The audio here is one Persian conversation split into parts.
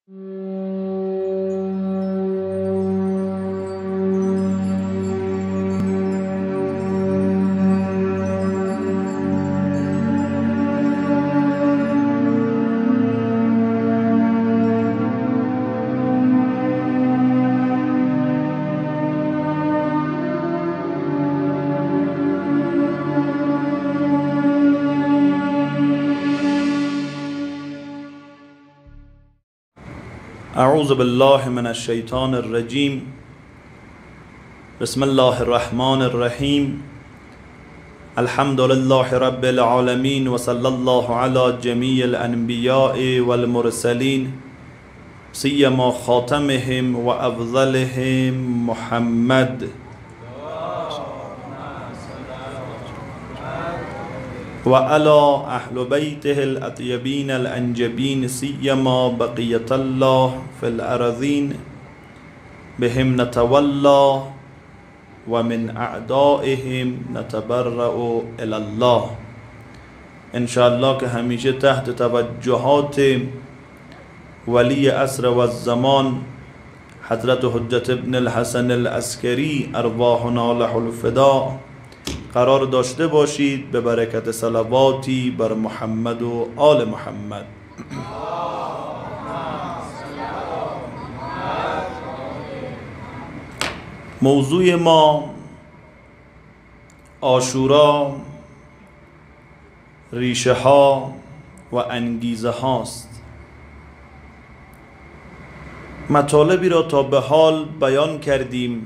اعوذ بالله من الشیطان الرجیم. بسم الله الرحمن الرحیم. الحمد لله رب العالمین و صلی الله علی جمیع الانبیاء والمرسلین سیما خاتمهم و افضلهم محمد و علی اهل بیته الاطیبین الانجبین سیما بقیت الله فی الارضین بهم نتولا و من اعدائهم نتبرأ الی الله. انشاءالله که همیشه تحت توجهات ولی عصر و الزمان حضرت حجت ابن الحسن العسکری ارواحنا له الفداء قرار داشته باشید به برکت صلواتی بر محمد و آل محمد. موضوع ما عاشورا، ریشه ها و انگیزه هاست. مطالبی را تا به حال بیان کردیم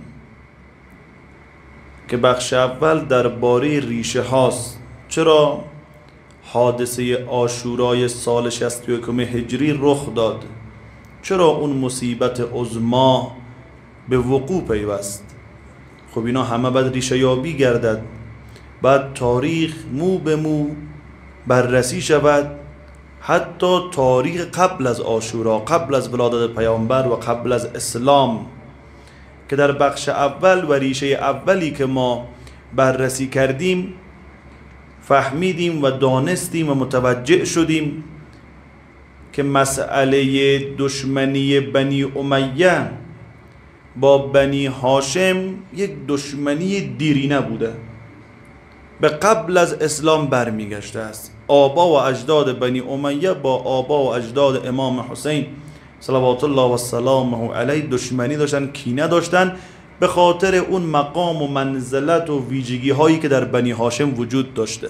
که بخش اول درباره ریشه هاست. چرا حادثه عاشورای سال 61 هجری رخ داد؟ چرا اون مصیبت عظما به وقوع پیوست؟ خب اینا همه باید ریشه یابی گردد، بعد تاریخ مو به مو بررسی شود، حتی تاریخ قبل از عاشورا، قبل از ولادت پیامبر و قبل از اسلام، که در بخش اول و ریشه اولی که ما بررسی کردیم فهمیدیم و دانستیم و متوجه شدیم که مسئله دشمنی بنی امیه با بنی هاشم یک دشمنی دیرینه بوده، به قبل از اسلام برمیگشته است. آبا و اجداد بنی امیه با آبا و اجداد امام حسین صلوات الله و سلامه علیه دشمنی داشتن، کینه داشتن به خاطر اون مقام و منزلت و ویژگی هایی که در بنی هاشم وجود داشته.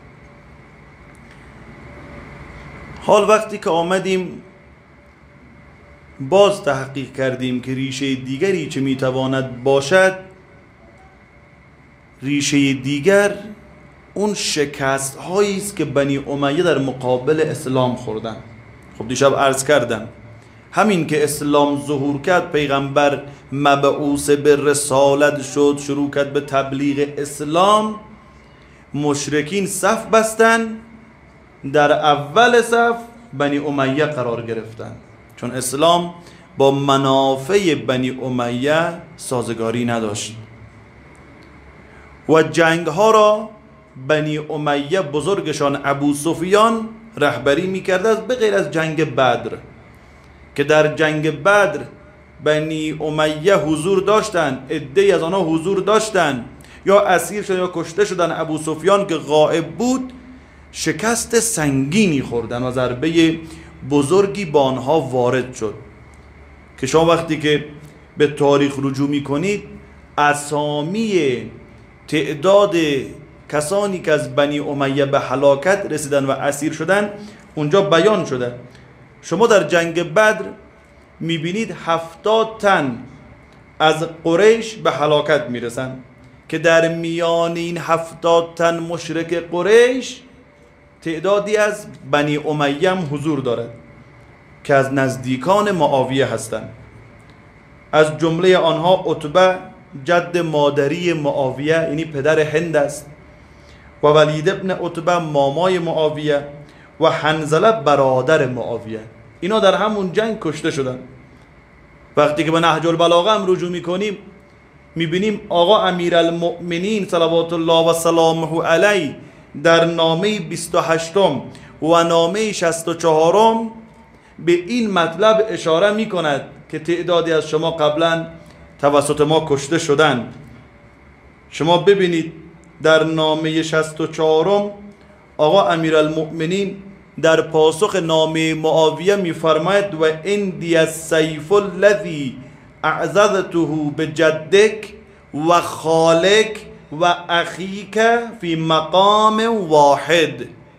حال وقتی که آمدیم باز تحقیق کردیم که ریشه دیگری چه میتواند باشد، ریشه دیگر اون شکست هایی است که بنی امیه در مقابل اسلام خوردن. خب دیشب عرض کردم همین که اسلام ظهور کرد، پیغمبر مبعوث به رسالت شد، شروع کرد به تبلیغ اسلام، مشرکین صف بستن، در اول صف بنی امیه قرار گرفتن، چون اسلام با منافع بنی امیه سازگاری نداشت و جنگ ها را بنی امیه بزرگشان ابو سفیان رهبری میکرد، به غیر از جنگ بدر که در جنگ بدر بنی امیه حضور داشتن، عده‌ای از آنها حضور داشتن، یا اسیر شدن یا کشته شدن. ابو سفیان که غائب بود شکست سنگینی خوردن و ضربه بزرگی با آنها وارد شد، که شما وقتی که به تاریخ رجوع میکنید اسامی تعداد کسانی که از بنی امیه به هلاکت رسیدن و اسیر شدن اونجا بیان شده. شما در جنگ بدر میبینید 70 تن از قریش به هلاکت میرسن، که در میان این 70 تن مشرک قریش تعدادی از بنی امیه هم حضور دارد که از نزدیکان معاویه هستند. از جمله آنها عتبه جد مادری معاویه یعنی پدر هند است، و ولید ابن عتبه مامای معاویه و حنظله برادر معاویه. اینا در همون جنگ کشته شدن. وقتی که به نهج البلاغه هم رجوع میکنیم میبینیم آقا امیرالمؤمنین صلوات الله و سلامه علیه در نامه 28 و نامه 64 به این مطلب اشاره می کند که تعدادی از شما قبلا توسط ما کشته شدند. شما ببینید در نامه 64 آقا امیرالمؤمنین در پاسخ نامه معاویه می‌فرماید و اندی السیف الذی اعزذته بجدک و خالک و اخیک فی مقام واحد.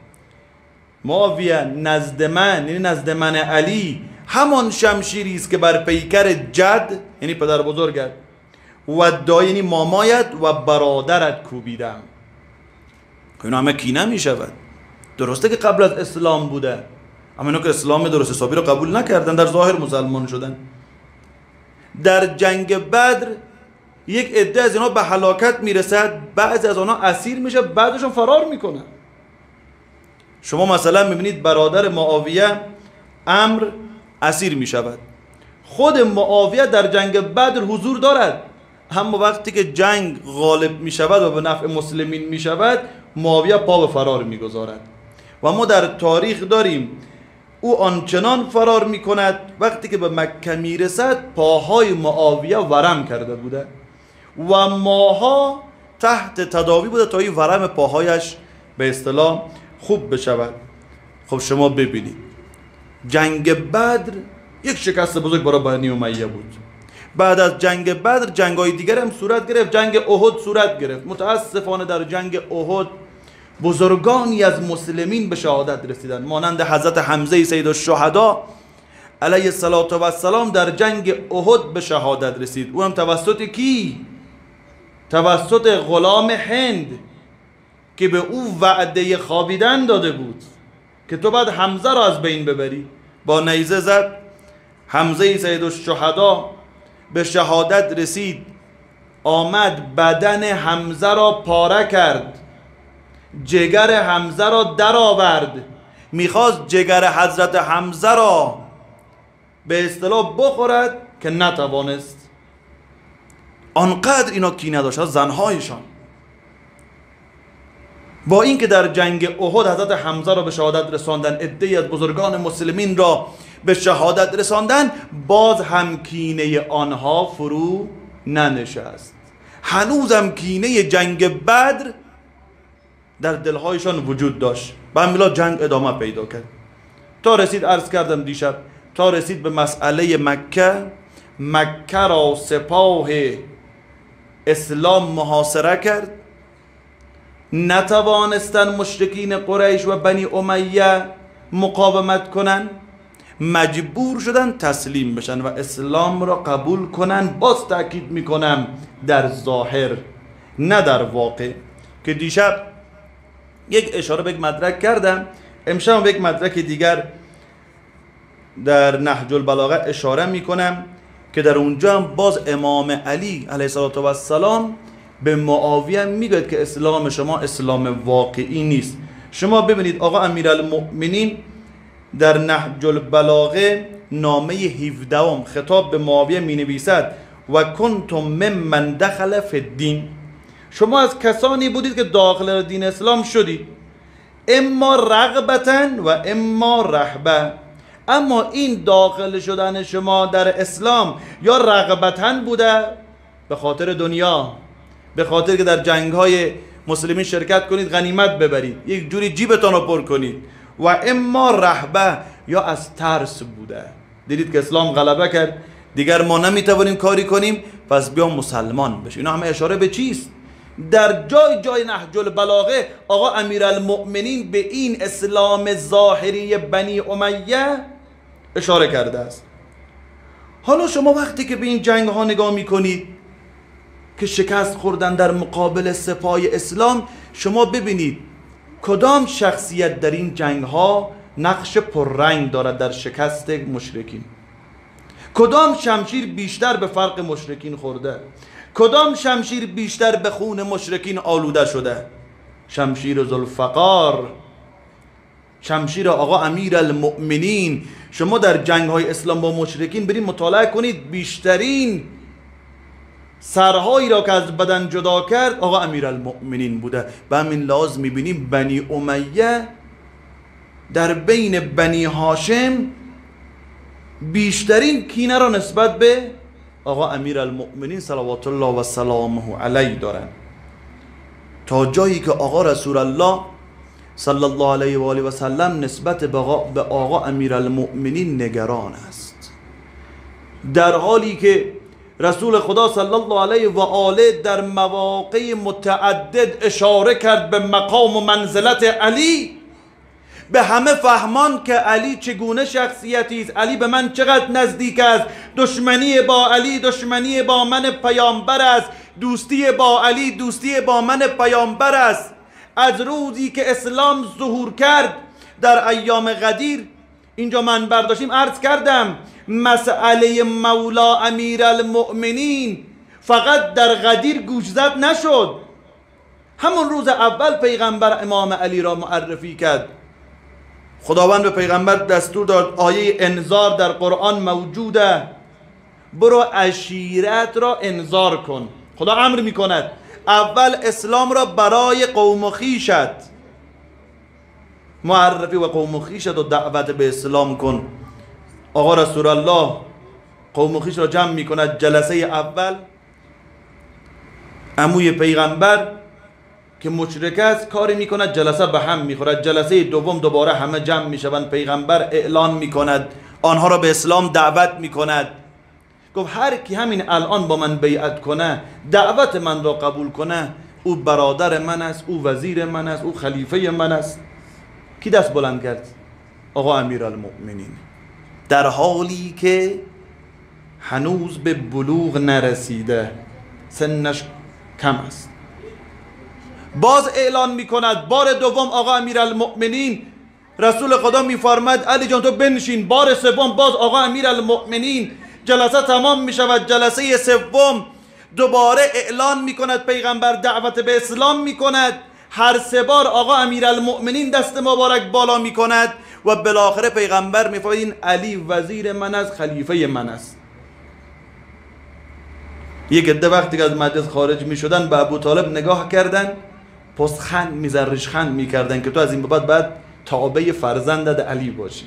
معاویه نزد من، یعنی نزد من علی، همان شمشیری است که بر پیکر جد، یعنی پدر بزرگت، و دای، یعنی مامایت و برادرت کوبیدم. اینا همه کینه می شود. درسته که قبل از اسلام بوده، اما اینا که اسلام درست حسابی رو قبول نکردن، در ظاهر مسلمان شدن. در جنگ بدر یک عده از اینا به هلاکت میرسد، بعضی از آنها اسیر میشه، بعدشون فرار میکنن. شما مثلا میبینید برادر معاویه عمرو اسیر میشود. خود معاویه در جنگ بدر حضور دارد، اما وقتی که جنگ غالب میشود و به نفع مسلمین میشود، معاویه پا به فرار میگذارد. و ما در تاریخ داریم او آنچنان فرار میکند وقتی که به مکه میرسد پاهای معاویه ورم کرده بوده و ماها تحت تداوی بوده تا این ورم پاهایش به اصطلاح خوب بشود. خب شما ببینید جنگ بدر یک شکست بزرگ برای بنی امیه بود. بعد از جنگ بدر جنگ‌های دیگر هم صورت گرفت، جنگ احد صورت گرفت. متاسفانه در جنگ احد بزرگانی از مسلمین به شهادت رسیدند، مانند حضرت حمزه سید الشهدا علیه السلام در جنگ احد به شهادت رسید. او هم توسط کی؟ توسط غلام هند که به او وعده خوابیدن داده بود که تو بعد حمزه را از بین ببری. با نیزه زد، حمزه سید الشهدا به شهادت رسید، آمد بدن حمزه را پاره کرد، جگر حمزه را در آورد، میخواست جگر حضرت حمزه را به اصطلاح بخورد که نتوانست. آنقدر اینا کینه داشت، زنهایشان. با اینکه در جنگ احد حضرت حمزه را به شهادت رساندن، عده‌ای از بزرگان مسلمین را به شهادت رساندن، باز هم کینه آنها فرو ننشست. هنوزم کینه جنگ بدر در دلهایشان وجود داشت. به همین جنگ ادامه پیدا کرد تا رسید، عرض کردم دیشب، تا رسید به مسئله مکه. مکه را سپاه اسلام محاصره کرد، نتوانستن مشرکین قریش و بنی امیه مقاومت کنن، مجبور شدن تسلیم بشن و اسلام را قبول کنن. باز تأکید میکنم در ظاهر نه در واقع، که دیشب یک اشاره به یک مدرک کردم، امشب به یک مدرک دیگر در نهج البلاغه اشاره میکنم که در اونجا هم باز امام علی علیه السلام به معاویه میگه که اسلام شما اسلام واقعی نیست. شما ببینید آقا امیرالمؤمنین در نهج البلاغه نامه 17 خطاب به معاویه می نویسد و کنتم ممن دخل فی الدین، شما از کسانی بودید که داخل دین اسلام شدید، اما رغبتا و اما رهبه. اما این داخل شدن شما در اسلام یا رغبتا بوده به خاطر دنیا، به خاطر که در جنگ‌های مسلمین شرکت کنید، غنیمت ببرید، یک جوری جیبتان رو پر کنید، و اما رهبه یا از ترس بوده. دیدید که اسلام غلبه کرد، دیگر ما نمیتوانیم کاری کنیم، پس بیام مسلمان بشیم. اینا همه اشاره به چیست؟ در جای جای نهج البلاغه آقا امیرالمؤمنین به این اسلام ظاهری بنی امیه اشاره کرده است. حالا شما وقتی که به این جنگ ها نگاه میکنید که شکست خوردن در مقابل سپاه اسلام، شما ببینید کدام شخصیت در این جنگ ها نقش پررنگ دارد در شکست مشرکین، کدام شمشیر بیشتر به فرق مشرکین خورده، کدام شمشیر بیشتر به خون مشرکین آلوده شده. شمشیر ذوالفقار، شمشیر آقا امیرالمؤمنین. شما در جنگ های اسلام با مشرکین برید مطالعه کنید، بیشترین سرهایی را که از بدن جدا کرد آقا امیرالمؤمنین بوده. به همین لحاظ میبینیم بنی امیه در بین بنی هاشم بیشترین کینه را نسبت به آقا امیرالمؤمنین صلوات الله و سلامه علیه دارن، تا جایی که آقا رسول الله صلی الله علیه و آله و سلم نسبت به آقا امیرالمؤمنین نگران است، در حالی که رسول خدا صلی الله علیه و آله در مواقع متعدد اشاره کرد به مقام و منزلت علی، به همه فهمان که علی چگونه شخصیتی است، علی به من چقدر نزدیک است، دشمنی با علی دشمنی با من پیامبر است، دوستی با علی دوستی با من پیامبر است. از روزی که اسلام ظهور کرد در ایام غدیر، اینجا من برداشتیم عرض کردم مسئله مولا امیرالمؤمنین فقط در غدیر گوش زد نشد، همون روز اول پیغمبر امام علی را معرفی کرد. خداوند به پیغمبر دستور داد، آیه انذار در قرآن موجوده، برو عشیرت را انذار کن. خدا امر میکند اول اسلام را برای قوم و خویشت معرفی و قوم و خویشت و دعوت به اسلام کن. آقا رسول الله قوم و خویش را جمع میکند. جلسه اول عموی پیغمبر که مشرک است کاری میکند جلسه به هم میخورد. جلسه دوم دوباره همه جمع میشوند، پیغمبر اعلان میکند، آنها را به اسلام دعوت میکند. گفت هر کی همین الان با من بیعت کنه، دعوت من را قبول کنه، او برادر من است، او وزیر من است، او خلیفه من است. کی دست بلند کرد؟ آقا امیرالمؤمنین، در حالی که هنوز به بلوغ نرسیده، سنش کم است. باز اعلان میکند بار دوم آقا امیرالمؤمنین. رسول خدا میفرماد علی جان تو بنشین. بار سوم باز آقا امیرالمؤمنین. جلسه تمام میشود. جلسه سوم دوباره اعلان میکند پیغمبر، دعوت به اسلام میکند. هر سه بار آقا امیرالمؤمنین دست مبارک بالا میکند و بالاخره پیغمبر میفرماید این علی وزیر من است، خلیفه من است. یک عده وقتی که از مجلس خارج میشدن به ابو طالب نگاه کردن، پستخند میزرشخند میکردن که تو از این به بعد تابع فرزندت علی باشی.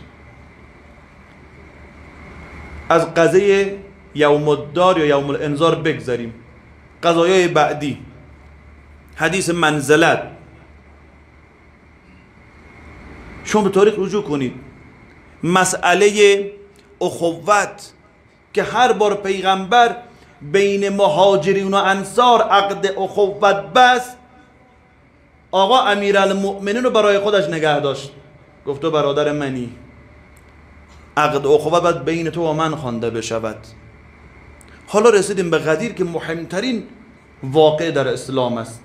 از قضیه یوم الدار یا یوم الانذار بگذاریم. قضایای بعدی، حدیث منزلت، شما به تاریخ رجوع کنید. مسئله اخوت که هر بار پیغمبر بین مهاجرین و انصار عقد اخوت بست، آقا امیرالمؤمنین رو برای خودش نگه داشت. گفت تو برادر منی، عقد اخوت باید بین تو و من خوانده بشود. حالا رسیدیم به غدیر که مهمترین واقع در اسلام است.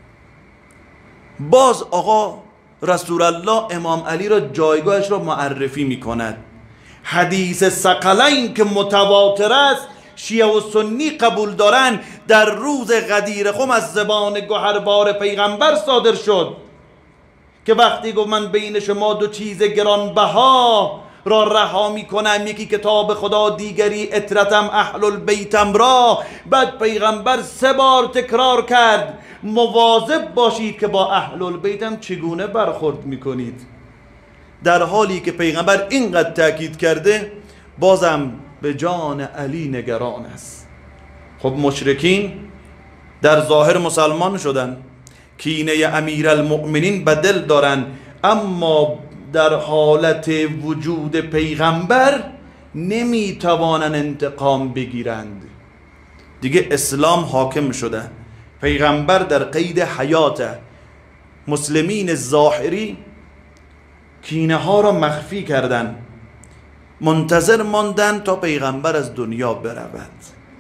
باز آقا رسول الله امام علی را جایگاهش را معرفی می کند. حدیث ثقلین که متواتر است، شیعه و سنی قبول دارن، در روز غدیر خم از زبان گوهربار پیغمبر صادر شد که وقتی گفت من بین شما دو چیز گرانبها را رها می کنم، یکی کتاب خدا، دیگری اطرتم اهل البیتم را. بعد پیغمبر 3 بار تکرار کرد مواظب باشید که با اهل البیتم چگونه برخورد می کنید. در حالی که پیغمبر اینقدر تاکید کرده، بازم به جان علی نگران است. خب مشرکین در ظاهر مسلمان شدن، کینه امیرالمؤمنین به دل دارن، اما در حالت وجود پیغمبر نمیتوانند انتقام بگیرند. دیگه اسلام حاکم شده، پیغمبر در قید حیاته. مسلمین ظاهری کینه ها را مخفی کردن، منتظر ماندن تا پیغمبر از دنیا برود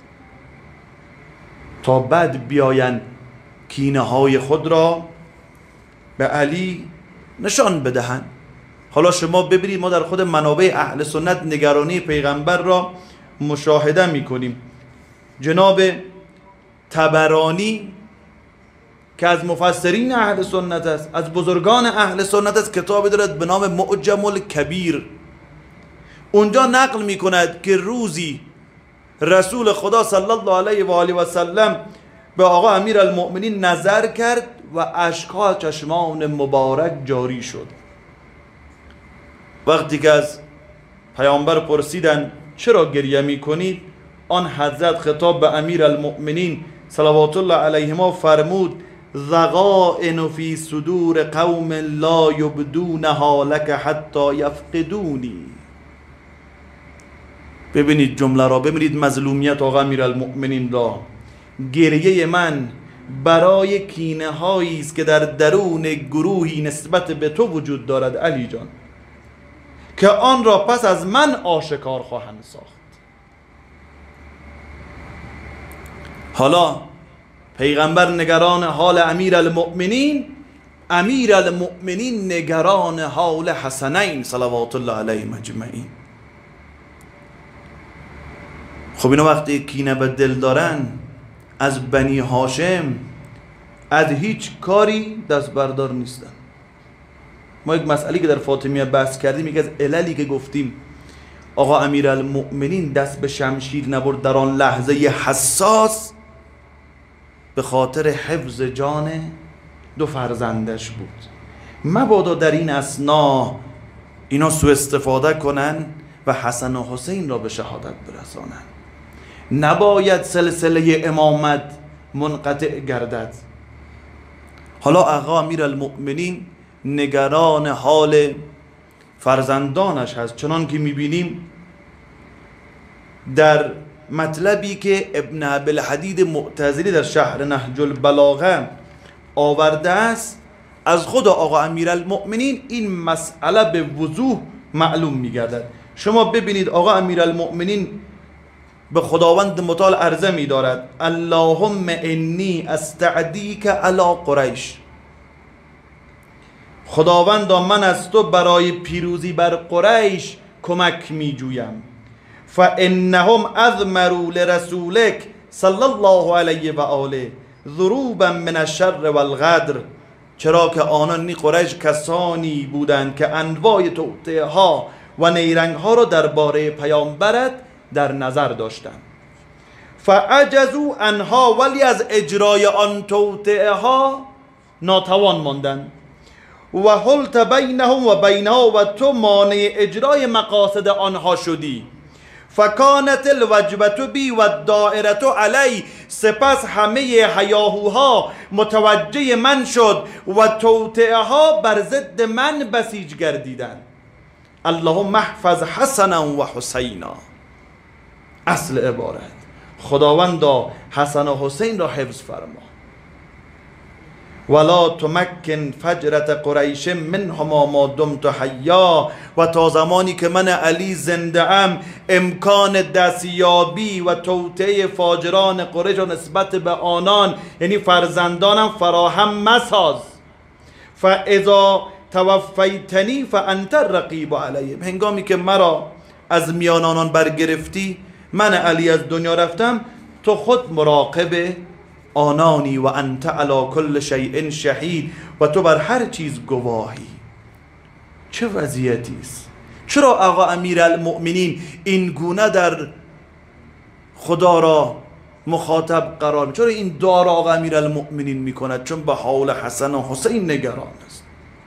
تا بعد بیاین کینه های خود را به علی نشان بدهند. حالا شما ببینید، ما در خود منابع اهل سنت نگرانی پیغمبر را مشاهده میکنیم. جناب طبرانی که از مفسرین اهل سنت است، از بزرگان اهل سنت است، کتابی دارد به نام معجم الکبیر. اونجا نقل میکند که روزی رسول خدا صلی الله علیه و آله و سلم به آقا امیرالمؤمنین نظر کرد و اشک‌ها چشمان مبارک جاری شد. وقتی که از پیامبر پرسیدن چرا گریه میکنید؟ آن حضرت خطاب به امیر المؤمنین صلوات الله علیهما فرمود ذغائن فی صدور قوم لا یبدونها لک حتی یفقدونی. ببینید جمله را، ببینید مظلومیت آقا امیر المؤمنین را. گریه من برای کینه هایی است که در درون گروهی نسبت به تو وجود دارد علی جان، که آن را پس از من آشکار خواهند ساخت. حالا پیغمبر نگران حال امیر المؤمنین نگران حال حسنین صلوات الله علیهم اجمعین. خب اینا وقتی کینه به دل دارن از بنی هاشم از هیچ کاری دست بردار نیستن. ما یک مسئله که در فاطمیه بحث کردیم، یکی از عللی که گفتیم آقا امیر المؤمنین دست به شمشیر نبرد در آن لحظه حساس، به خاطر حفظ جان دو فرزندش بود. مبادا در این اثنا اینا سوء استفاده کنن و حسن و حسین را به شهادت برسانن. نباید سلسله امامت منقطع گردد. حالا آقا امیر المؤمنین نگران حال فرزندانش هست، چنان که میبینیم در مطلبی که ابن ابوالحدید معتزلی در شرح نهج البلاغه آورده است. از خود آقا امیر المؤمنین این مسئله به وضوح معلوم میگردد. شما ببینید آقا امیر المؤمنین به خداوند متعال عرضه می دارد اللهم انی استعدیک علی قریش. خداوندا من از تو برای پیروزی بر قریش کمک می جویم. فانهم اضمروا لرسولک صلی الله علیه و آله ضروبا من الشر والغدر. چرا که آنان قریش کسانی بودند که انواع توطئه ها و نیرنگ ها را درباره پیامبرت در نظر داشتند. فعجزوا عنها، ولی از اجرای آن توطئه ها ناتوان ماندند. و حلت بینهم و بینها، و تو مانع اجرای مقاصد آنها شدی. فکانت الوجبة بی و الدائرة علی، سپس همه هیاهوها متوجه من شد و توطئه ها بر ضد من بسیج گردیدند. اللهم احفظ حسنا و حسینا. اصل عبارت خداوندا حسن و حسین را حفظ فرما. ولا تمکن فجرت قریش منهما ما دمت حیا، و تا زمانی که من علی زنده ام امکان دستیابی و توطئه فاجران قریش را نسبت به آنان یعنی فرزندانم فراهم مساز. فاذا توفیتنی فانت الرقیب علیهم، هنگامی که مرا از میان آنان برگرفتی، من علی از دنیا رفتم، تو خود مراقب آنانی و انت علی کل شیء شهید، و تو بر هر چیز گواهی. چه وضعیتی است؟ چرا آقا امیر المؤمنین این گونه در خدا را مخاطب قرار می؟ چرا این دعا را آقا امیر المؤمنین می کند؟ چون به حال حسن و حسین نگران است.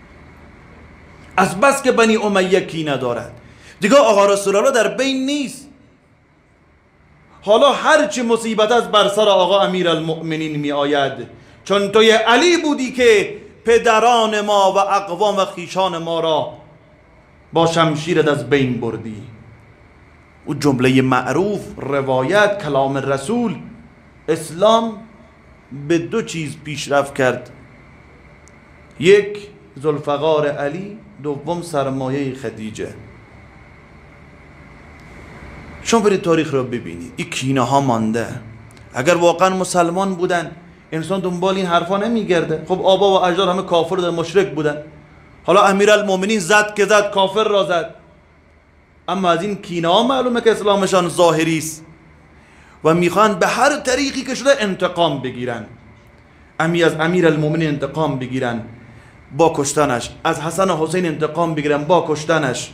از بس که بنی امیه کینه دارد، دیگه آقا رسول الله در بین نیست. حالا هرچی مصیبت از بر سر آقا امیر المؤمنین می آید، چون توی علی بودی که پدران ما و اقوام و خیشان ما را با شمشیرت از بین بردی. او جمله معروف روایت کلام رسول، اسلام به دو چیز پیشرفت کرد: یک ذوالفقار علی، دوم سرمایه خدیجه. شما برید تاریخ رو ببینید، این کینه ها مانده. اگر واقعا مسلمان بودن انسان دنبال این حرفا نمیگرده. خب آبا و اجداد همه کافر و مشرک بودن، حالا امیرالمومنین زد که زد، کافر را زد. اما از این کینه ها معلومه که اسلامشان ظاهری است و میخوان به هر طریقی که شده انتقام بگیرن. از امیرالمومنین انتقام بگیرن با کشتنش، از حسن و حسین انتقام بگیرن با کشتنش.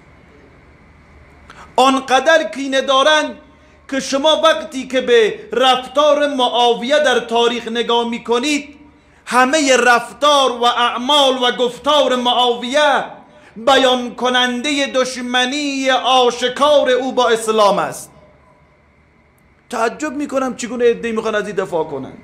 آنقدر کینه دارن که شما وقتی که به رفتار معاویه در تاریخ نگاه میکنید، همه رفتار و اعمال و گفتار معاویه بیان کننده دشمنی آشکار او با اسلام است. تعجب میکنم چگونه عده‌ای میخوان از این دفاع کنن.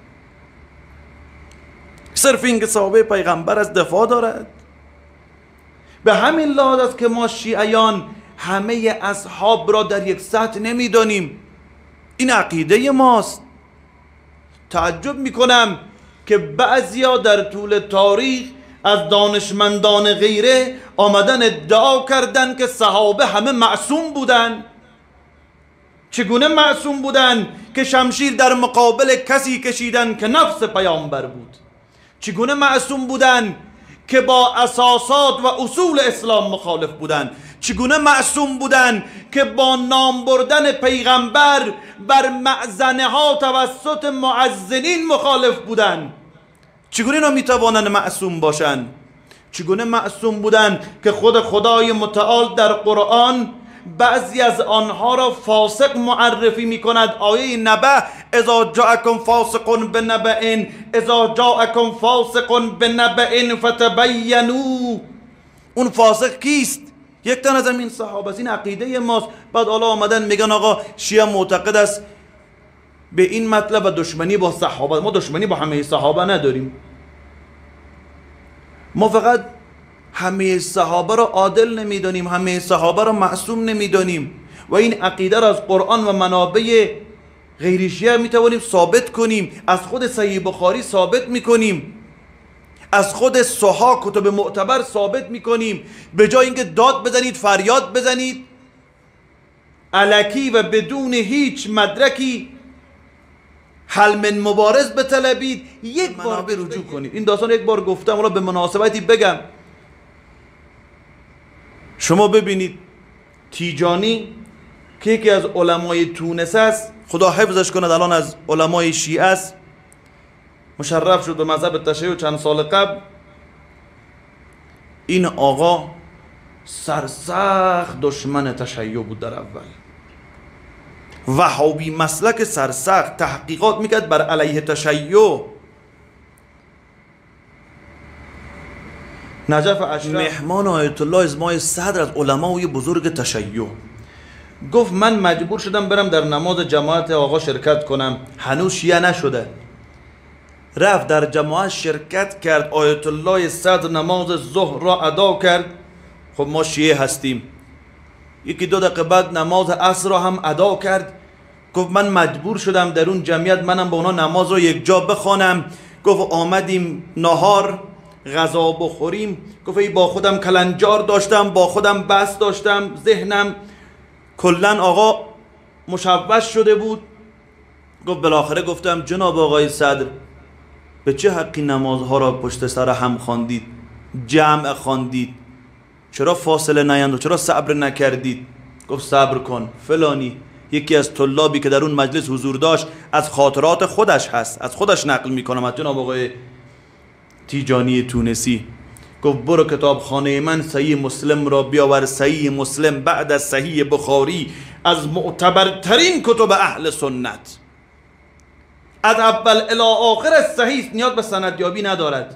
صرف این که صحابه پیغمبر از دفاع دارد. به همین لحاظ است که ما شیعیان همه اصحاب را در یک سطح نمیدانیم. این عقیده ماست. تعجب میکنم که بعضیا در طول تاریخ از دانشمندان غیره آمدن ادعا کردن که صحابه همه معصوم بودن. چگونه معصوم بودن که شمشیر در مقابل کسی کشیدن که نفس پیامبر بود؟ چگونه معصوم بودن که با اساسات و اصول اسلام مخالف بودن؟ چگونه معصوم بودن که با نام بردن پیغمبر بر مأذنه ها توسط مؤذنین مخالف بودن؟ چگونه اینا میتوانند معصوم باشن؟ چگونه معصوم بودن که خود خدای متعال در قرآن بعضی از آنها را فاسق معرفی میکند؟ آیه نبأ اذا جاءکم فاسق بنبأ اذا جاءکم فاسق بنبأ فتبینوا. اون فاسق کیست؟ یک تن از این صحابه است. این عقیده ماست. بعد حالا آمدن میگن آقا شیعه معتقد است به این مطلب و دشمنی با صحابه. ما دشمنی با همه صحابه نداریم. ما فقط همه صحابه را عادل نمیدانیم، همه صحابه را معصوم نمیدانیم و این عقیده را از قرآن و منابع غیر شیعه میتوانیم ثابت کنیم. از خود صحیح بخاری ثابت میکنیم، از خود صحاح کتب معتبر ثابت میکنیم. به جای اینکه داد بزنید، فریاد بزنید الکی و بدون هیچ مدرکی حل من مبارز بطلبید، یک بار به رجوع کنید. این داستان یک بار گفتم، حالا به مناسبتی بگم. شما ببینید تیجانی که یکی از علمای تونس است، خدا حفظش کند، الان از علمای شیعه است، مشرف شد به مذهب تشیع چند سال قبل. این آقا سرسخت دشمن تشیع بود در اول، وهابی مسلک سرسخت، تحقیقات میکرد بر علیه تشیع. نجف اشرف مهمان آیت الله ازمای صدر از علمای بزرگ تشیع گفت من مجبور شدم برم در نماز جماعت آقا شرکت کنم. هنوز شیعه نشده، رفت در جماعت شرکت کرد. آیت الله صدر نماز ظهر را ادا کرد. خب ما شیعه هستیم. یکی دو دقیقه بعد نماز عصر را هم ادا کرد. گفت من مجبور شدم در اون جمعیت منم با اونا نماز را یک جا بخوانم. گفت آمدیم نهار غذا بخوریم. گفت ای با خودم کلنجار داشتم، با خودم بس داشتم، ذهنم کلن آقا مشوش شده بود. گفت بالاخره گفتم جناب آقای صدر به چه حقی نمازها را پشت سر هم خواندید، جمع خواندید؟ چرا فاصله نیند؟ چرا صبر نکردید؟ گفت صبر کن فلانی. یکی از طلابی که در اون مجلس حضور داشت از خاطرات خودش هست، از خودش نقل میکنم، از جناب آقای تیجانی تونسی. گفت برو کتابخانه من صحیح مسلم را بیاور. صحیح مسلم بعد از صحیح بخاری از معتبرترین کتب اهل سنت، از اول الی آخر صحیح، نیاز به سندیابی ندارد.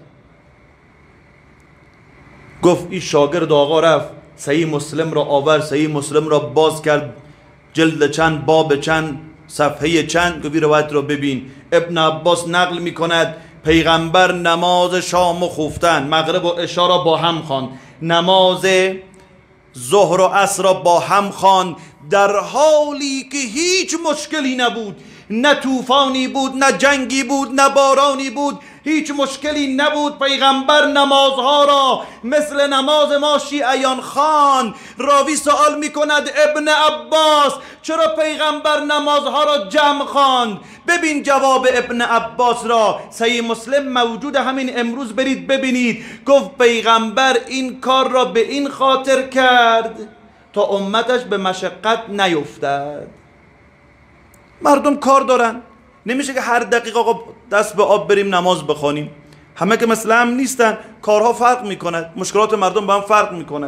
گفت این شاگرد آقا رفت صحیح مسلم را آورد، صحیح مسلم را باز کرد، جلد چند، باب چند، صفحه چند. گفت روایت را ببین. ابن عباس نقل می کند پیغمبر نماز شام و خفتن، مغرب و عشا را با هم خواند، نماز ظهر و عصر را با هم خواند، در حالی که هیچ مشکلی نبود، نه طوفانی بود، نه جنگی بود، نه بارانی بود، هیچ مشکلی نبود. پیغمبر نمازها را مثل نماز ما شیعیان خواند. راوی سوال میکند ابن عباس چرا پیغمبر نمازها را جمع خواند؟ ببین جواب ابن عباس را، صحیح مسلم موجود، همین امروز برید ببینید. گفت پیغمبر این کار را به این خاطر کرد تا امتش به مشقت نیفتد. مردم کار دارن، نمیشه که هر دقیقه آقا دست به آب بریم نماز بخوانیم. همه که مثل هم نیستن، کارها فرق میکند، مشکلات مردم با هم فرق میکند.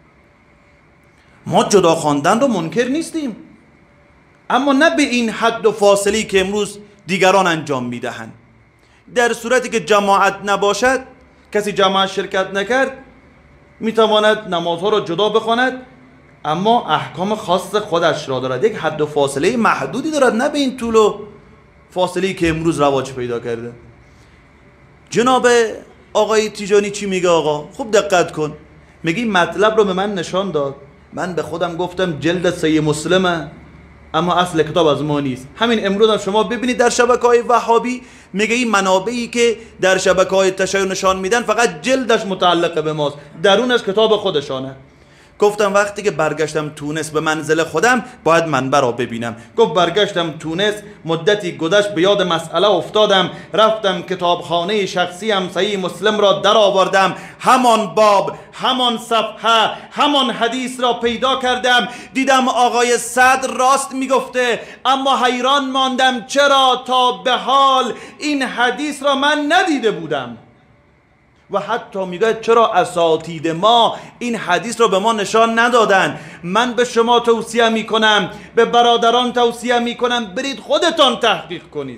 ما جدا خواندن رو منکر نیستیم، اما نه به این حد و فاصلی که امروز دیگران انجام میدهند. در صورتی که جماعت نباشد، کسی جماعت شرکت نکرد، میتواند نمازها را جدا بخواند، اما احکام خاص خودش را دارد، یک حد و فاصله محدودی دارد، نه به این طول و فاصله‌ای که امروز رواج پیدا کرده. جناب آقای تیجانی چی میگه آقا؟ خوب دقت کن. میگی مطلب رو به من نشان داد، من به خودم گفتم جلد صحیح مسلمه، اما اصل کتاب از ما نیست. همین امروز هم شما ببینید در شبکه‌های وهابی میگه این منابعی که در شبکه‌های تشیع نشان میدن فقط جلدش متعلق به ماست، درونش کتاب خودشانه. گفتم وقتی که برگشتم تونس به منزل خودم باید منبع را ببینم. گفت برگشتم تونس، مدتی گذشت، به یاد مسئله افتادم، رفتم کتابخانه شخصیم، صحیح مسلم را در آوردم، همان باب، همان صفحه، همان حدیث را پیدا کردم، دیدم آقای صدر راست میگفته، اما حیران ماندم چرا تا به حال این حدیث را من ندیده بودم. و حتی میگه چرا اساتید ما این حدیث رو به ما نشان ندادن. من به شما توصیه میکنم، به برادران توصیه میکنم، برید خودتان تحقیق کنید.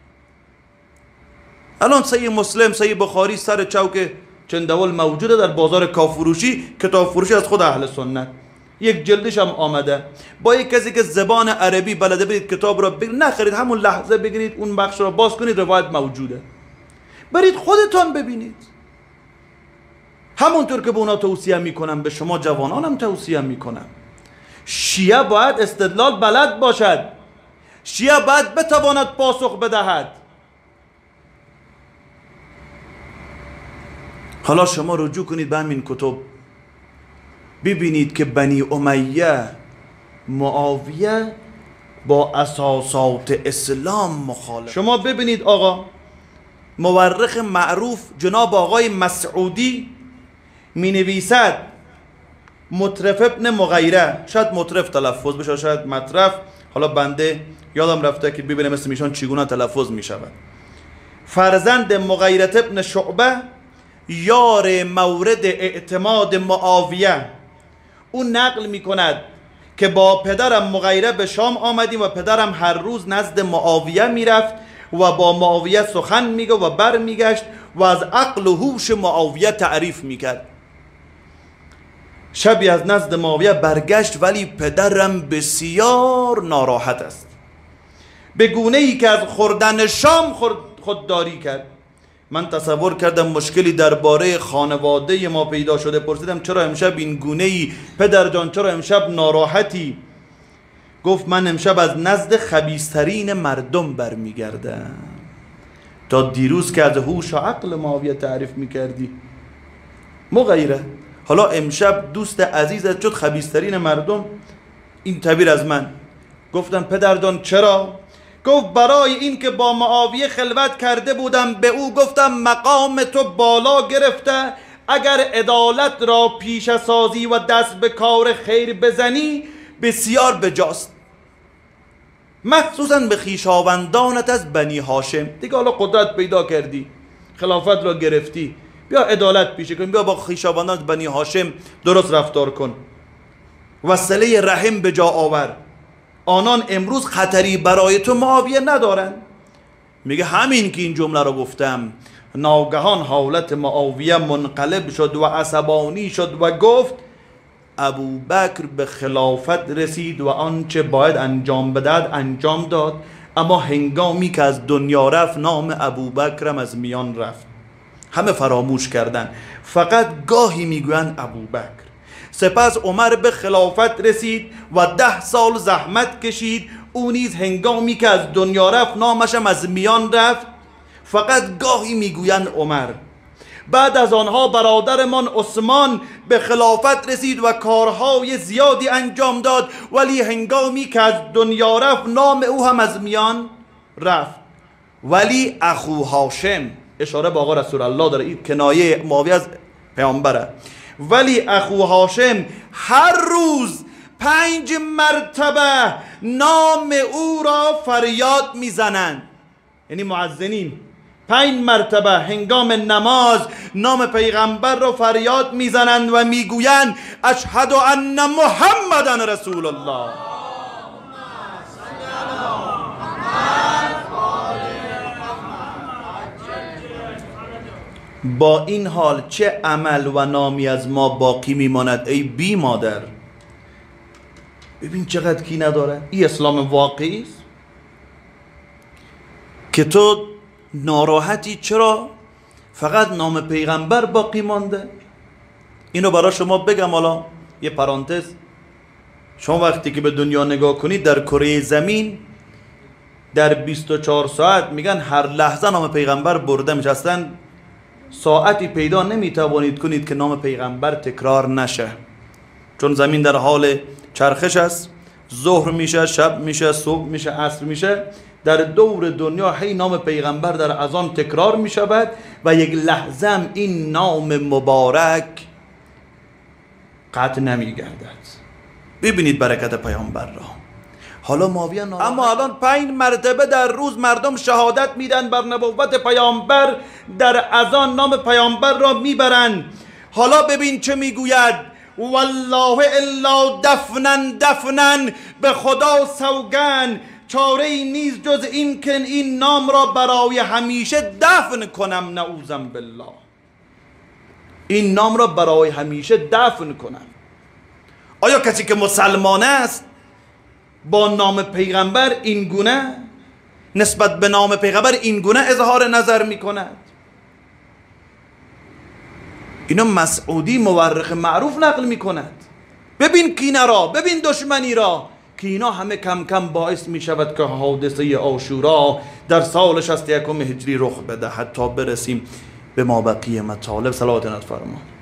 الان صحیح مسلم، صحیح بخاری سر چوک چندول موجوده در بازار کافروشی، کتاب فروشی از خود اهل سنت، یک جلدش هم آمده. با یک کسی که زبان عربی بلده برید کتاب رو نخرید، همون لحظه بگیرید اون بخش رو باز کنید، روایت موجوده، برید خودتان ببینید. همونطور که به اونا توصیه میکنم به شما جوانانم توصیه میکنم. شیعه باید استدلال بلد باشد، شیعه باید بتواند پاسخ بدهد. حالا شما رجوع کنید به همین کتب، ببینید که بنی امیه، معاویه با اساسات اسلام مخالف. شما ببینید آقا مورخ معروف جناب آقای مسعودی می نویسد مطرف ابن مغیره، شاید مطرف تلفظ بشه، شاید مطرف، حالا بنده یادم رفته که ببینم اسم ایشان چگونه تلفظ می شود. فرزند مغیره ابن شعبه، یار مورد اعتماد معاویه، اون نقل می کند که با پدرم مغیره به شام آمدیم و پدرم هر روز نزد معاویه می رفت و با معاویه سخن میگه و بر میگشت و از عقل و هوش معاویه تعریف میکرد. شبی از نزد معاویه برگشت ولی پدرم بسیار ناراحت است، به گونه ای که از خوردن شام خودداری کرد. من تصور کردم مشکلی درباره خانواده ما پیدا شده، پرسیدم چرا امشب این گونه ای پدر جان، چرا امشب ناراحتی؟ گفت من امشب از نزد خبیث‌ترین مردم برمیگردم. تا دیروز که از هوش و عقل معاویه تعریف میکردی مغیره، حالا امشب دوست عزیزت شد خبیث‌ترین مردم. این تعبیر از من. گفتم پدر جان چرا؟ گفت برای این که با معاویه خلوت کرده بودم، به او گفتم مقام تو بالا گرفته، اگر عدالت را پیش سازی و دست به کار خیر بزنی بسیار بجاست، مخصوصا به خویشاوندانت از بنی هاشم. دیگه حالا قدرت پیدا کردی، خلافت را گرفتی، بیا عدالت پیشه کن، بیا با خویشاوندانت بنی هاشم درست رفتار کن، وصله رحم به جا آور، آنان امروز خطری برای تو معاویه ندارن. میگه همین که این جمله رو گفتم ناگهان حالت معاویه منقلب شد و عصبانی شد و گفت ابوبکر به خلافت رسید و آنچه باید انجام بدهد انجام داد، اما هنگامی که از دنیا رفت نام ابوبکرم از میان رفت. همه فراموش کردن، فقط گاهی میگویند ابوبکر. سپس عمر به خلافت رسید و 10 سال زحمت کشید، او نیز هنگامی که از دنیا رفت نامشم از میان رفت، فقط گاهی میگویند عمر. بعد از آنها برادرمان عثمان به خلافت رسید و کارهای زیادی انجام داد، ولی هنگامی که از دنیا رفت نام او هم از میان رفت. ولی اخو هاشم، اشاره به آقا رسول الله داره، این کنایه معاویه از پیامبره، ولی اخو هاشم هر روز 5 مرتبه نام او را فریاد میزنند، یعنی مؤذنین 5 مرتبه هنگام نماز نام پیغمبر را فریاد میزنند و میگویند اشهد ان محمدن رسول الله. با این حال چه عمل و نامی از ما باقی میماند ای بی مادر. ببین چقدر کی نداره. این اسلام واقعی است که تو ناراحتی چرا فقط نام پیغمبر باقی مانده. اینو برای شما بگم، حالا یه پرانتز، شما وقتی که به دنیا نگاه کنید در کره زمین در 24 ساعت میگن هر لحظه نام پیغمبر برده میشه. اصلا ساعتی پیدا نمیتوانید کنید که نام پیغمبر تکرار نشه، چون زمین در حال چرخش است. ظهر میشه، شب میشه، صبح میشه، عصر میشه. در دور دنیا هی نام پیغمبر در اذان تکرار میشود و یک لحظه هم این نام مبارک قطع نمیگردد. ببینید برکت پیامبر را. حالا ماویان اما الان 5 مرتبه در روز مردم شهادت میدن بر نبوت پیامبر، در اذان نام پیامبر را میبرن. حالا ببین چه میگوید: والله الا دفنن دفنن، به خدا سوگن چاره ای نیست جز این که این نام را برای همیشه دفن کنم. نعوذ بالله، این نام را برای همیشه دفن کنم. آیا کسی که مسلمان است با نام پیغمبر این گونه نسبت به نام پیغمبر این گونه اظهار نظر می کند؟ اینو مسعودی مورخ معروف نقل می کند. ببین کینه را، ببین دشمنی را که اینا همه کم کم باعث می شود که حادثه عاشورا در سال 61 هجری رخ بده، حتی برسیم به ما بقیه مطالب. صلوات فرما.